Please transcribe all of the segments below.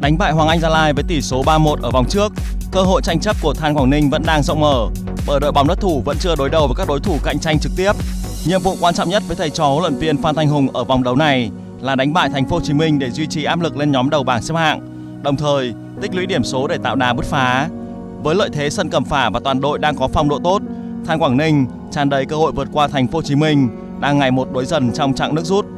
Đánh bại Hoàng Anh Gia Lai với tỷ số 3-1 ở vòng trước, cơ hội tranh chấp của Than Quảng Ninh vẫn đang rộng mở bởi đội bóng đất thủ vẫn chưa đối đầu với các đối thủ cạnh tranh trực tiếp. Nhiệm vụ quan trọng nhất với thầy trò huấn luyện viên Phan Thanh Hùng ở vòng đấu này là đánh bại Thành phố Hồ Chí Minh để duy trì áp lực lên nhóm đầu bảng xếp hạng, đồng thời tích lũy điểm số để tạo đà bứt phá. Với lợi thế sân Cẩm Phả và toàn đội đang có phong độ tốt, Than Quảng Ninh tràn đầy cơ hội vượt qua Thành phố Hồ Chí Minh đang ngày một đuối dần trong chặng nước rút.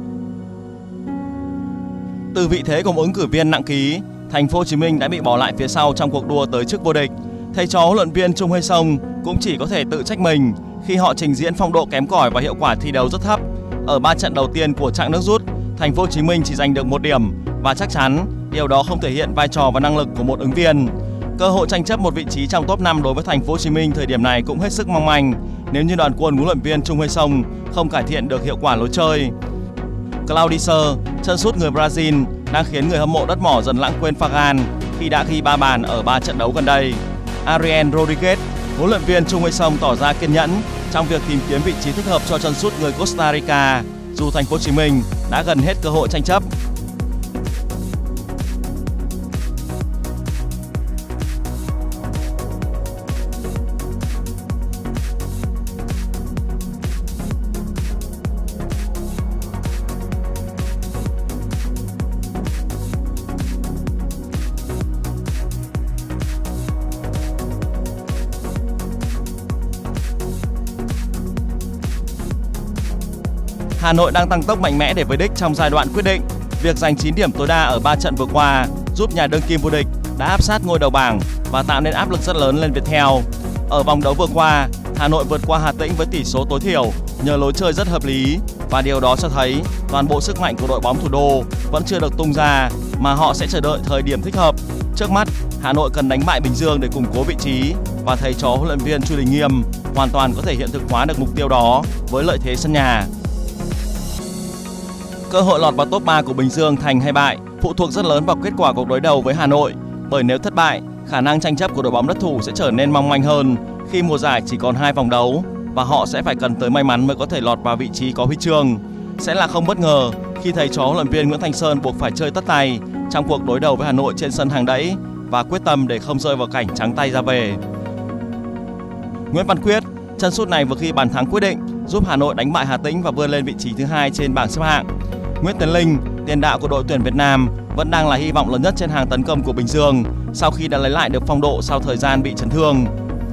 Từ vị thế cùng ứng cử viên nặng ký, Thành phố Hồ Chí Minh đã bị bỏ lại phía sau trong cuộc đua tới chức vô địch. Thầy trò huấn luyện viên Trung Huy Sông cũng chỉ có thể tự trách mình khi họ trình diễn phong độ kém cỏi và hiệu quả thi đấu rất thấp. Ở 3 trận đầu tiên của chặng nước rút, Thành phố Hồ Chí Minh chỉ giành được 1 điểm và chắc chắn điều đó không thể hiện vai trò và năng lực của một ứng viên. Cơ hội tranh chấp một vị trí trong top 5 đối với Thành phố Hồ Chí Minh thời điểm này cũng hết sức mong manh nếu như đoàn quân huấn luyện viên Trung Huy Sông không cải thiện được hiệu quả lối chơi. Claudicer, chân sút người Brazil, đang khiến người hâm mộ đất mỏ dần lãng quên Fagan khi đã ghi 3 bàn ở 3 trận đấu gần đây. Ariel Rodriguez, huấn luyện viên Trung Huy Sông tỏ ra kiên nhẫn trong việc tìm kiếm vị trí thích hợp cho chân sút người Costa Rica, dù Thành phố Hồ Chí Minh đã gần hết cơ hội tranh chấp. Hà Nội đang tăng tốc mạnh mẽ để với đích trong giai đoạn quyết định. Việc giành 9 điểm tối đa ở 3 trận vừa qua giúp nhà đương kim vô địch đã áp sát ngôi đầu bảng và tạo nên áp lực rất lớn lên Viettel. Ở vòng đấu vừa qua, Hà Nội vượt qua Hà Tĩnh với tỷ số tối thiểu nhờ lối chơi rất hợp lý và điều đó cho thấy toàn bộ sức mạnh của đội bóng thủ đô vẫn chưa được tung ra mà họ sẽ chờ đợi thời điểm thích hợp. Trước mắt, Hà Nội cần đánh bại Bình Dương để củng cố vị trí và thầy trò huấn luyện viên Chu Đình Nghiêm hoàn toàn có thể hiện thực hóa được mục tiêu đó với lợi thế sân nhà. Cơ hội lọt vào top 3 của Bình Dương thành hay bại phụ thuộc rất lớn vào kết quả cuộc đối đầu với Hà Nội. Bởi nếu thất bại, khả năng tranh chấp của đội bóng đất thủ sẽ trở nên mong manh hơn khi mùa giải chỉ còn 2 vòng đấu và họ sẽ phải cần tới may mắn mới có thể lọt vào vị trí có huy chương. Sẽ là không bất ngờ khi thầy trò huấn luyện viên Nguyễn Thanh Sơn buộc phải chơi tất tay trong cuộc đối đầu với Hà Nội trên sân Hàng Đẫy và quyết tâm để không rơi vào cảnh trắng tay ra về. Nguyễn Văn Quyết, chân sút này vừa ghi bàn thắng quyết định giúp Hà Nội đánh bại Hà Tĩnh và vươn lên vị trí thứ 2 trên bảng xếp hạng. Nguyễn Tiến Linh, tiền đạo của đội tuyển Việt Nam, vẫn đang là hy vọng lớn nhất trên hàng tấn công của Bình Dương sau khi đã lấy lại được phong độ sau thời gian bị chấn thương.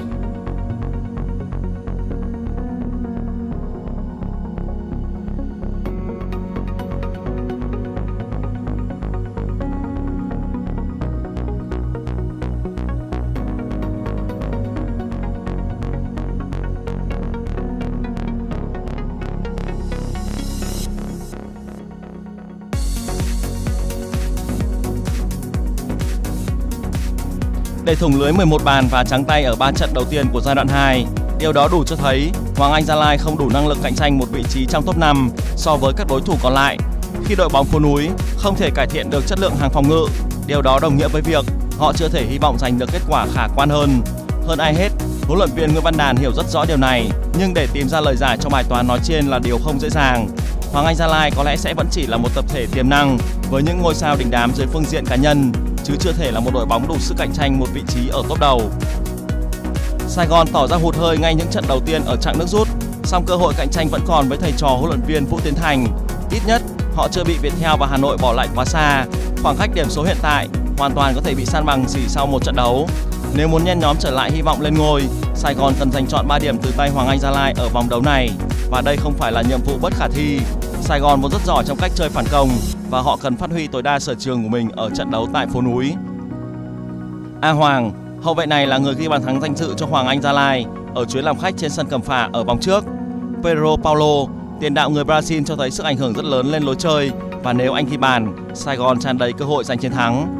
Để thủng lưới 11 bàn và trắng tay ở 3 trận đầu tiên của giai đoạn 2, điều đó đủ cho thấy Hoàng Anh Gia Lai không đủ năng lực cạnh tranh một vị trí trong top 5 so với các đối thủ còn lại. Khi đội bóng phố núi không thể cải thiện được chất lượng hàng phòng ngự, điều đó đồng nghĩa với việc họ chưa thể hy vọng giành được kết quả khả quan hơn. Hơn ai hết, huấn luyện viên Nguyễn Văn Đàn hiểu rất rõ điều này, nhưng để tìm ra lời giải cho bài toán nói trên là điều không dễ dàng. Hoàng Anh Gia Lai có lẽ sẽ vẫn chỉ là một tập thể tiềm năng với những ngôi sao đình đám dưới phương diện cá nhân, chứ chưa thể là một đội bóng đủ sức cạnh tranh một vị trí ở top đầu. Sài Gòn tỏ ra hụt hơi ngay những trận đầu tiên ở chặng nước rút, song cơ hội cạnh tranh vẫn còn với thầy trò huấn luyện viên Vũ Tiến Thành. Ít nhất họ chưa bị Viettel và Hà Nội bỏ lại quá xa. Khoảng cách điểm số hiện tại hoàn toàn có thể bị san bằng chỉ sau một trận đấu. Nếu muốn nhen nhóm trở lại hy vọng lên ngôi, Sài Gòn cần giành trọn 3 điểm từ tay Hoàng Anh Gia Lai ở vòng đấu này và đây không phải là nhiệm vụ bất khả thi. Sài Gòn vốn rất giỏi trong cách chơi phản công và họ cần phát huy tối đa sở trường của mình ở trận đấu tại phố núi. A Hoàng, hậu vệ này là người ghi bàn thắng danh dự cho Hoàng Anh Gia Lai ở chuyến làm khách trên sân Cẩm Phả ở vòng trước. Pedro Paulo, tiền đạo người Brazil cho thấy sức ảnh hưởng rất lớn lên lối chơi và nếu anh ghi bàn, Sài Gòn tràn đầy cơ hội giành chiến thắng.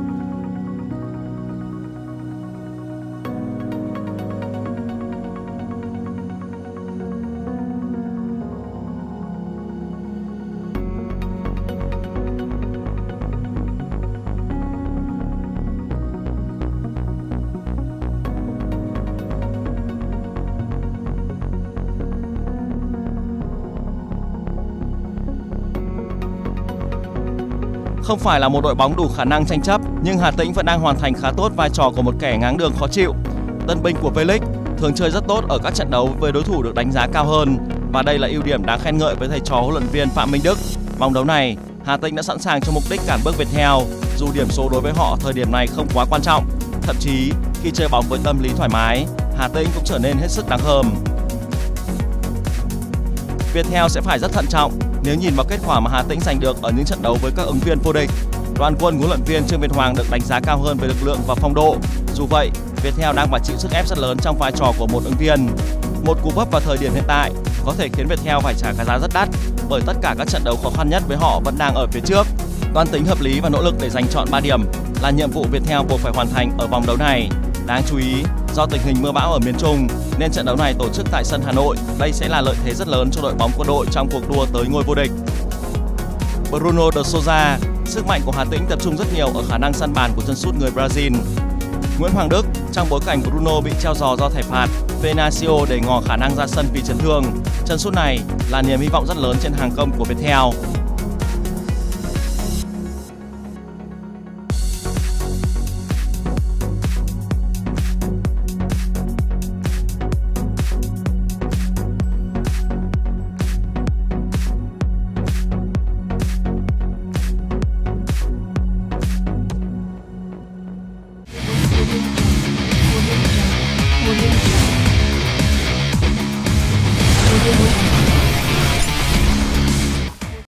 Không phải là một đội bóng đủ khả năng tranh chấp, nhưng Hà Tĩnh vẫn đang hoàn thành khá tốt vai trò của một kẻ ngáng đường khó chịu. Tân binh của V-League thường chơi rất tốt ở các trận đấu với đối thủ được đánh giá cao hơn, và đây là ưu điểm đáng khen ngợi với thầy trò huấn luyện viên Phạm Minh Đức. Vòng đấu này, Hà Tĩnh đã sẵn sàng cho mục đích cản bước Viettel, dù điểm số đối với họ thời điểm này không quá quan trọng. Thậm chí, khi chơi bóng với tâm lý thoải mái, Hà Tĩnh cũng trở nên hết sức đáng gờm. Viettel sẽ phải rất thận trọng nếu nhìn vào kết quả mà Hà Tĩnh giành được ở những trận đấu với các ứng viên vô địch. Đoàn quân huấn luyện viên Trương Việt Hoàng được đánh giá cao hơn về lực lượng và phong độ. Dù vậy, Viettel đang phải chịu sức ép rất lớn trong vai trò của một ứng viên. Một cú vấp vào thời điểm hiện tại có thể khiến Viettel phải trả cái giá rất đắt, bởi tất cả các trận đấu khó khăn nhất với họ vẫn đang ở phía trước. Toán tính hợp lý và nỗ lực để giành chọn 3 điểm là nhiệm vụ Viettel buộc phải hoàn thành ở vòng đấu này. Đáng chú ý, do tình hình mưa bão ở miền Trung nên trận đấu này tổ chức tại sân Hà Nội. Đây sẽ là lợi thế rất lớn cho đội bóng quân đội trong cuộc đua tới ngôi vô địch. Bruno de Souza, sức mạnh của Hà Tĩnh tập trung rất nhiều ở khả năng săn bàn của chân sút người Brazil. Nguyễn Hoàng Đức, trong bối cảnh Bruno bị treo giò do thẻ phạt, Venancio để ngỏ khả năng ra sân vì chấn thương. Chân sút này là niềm hy vọng rất lớn trên hàng công của Viettel.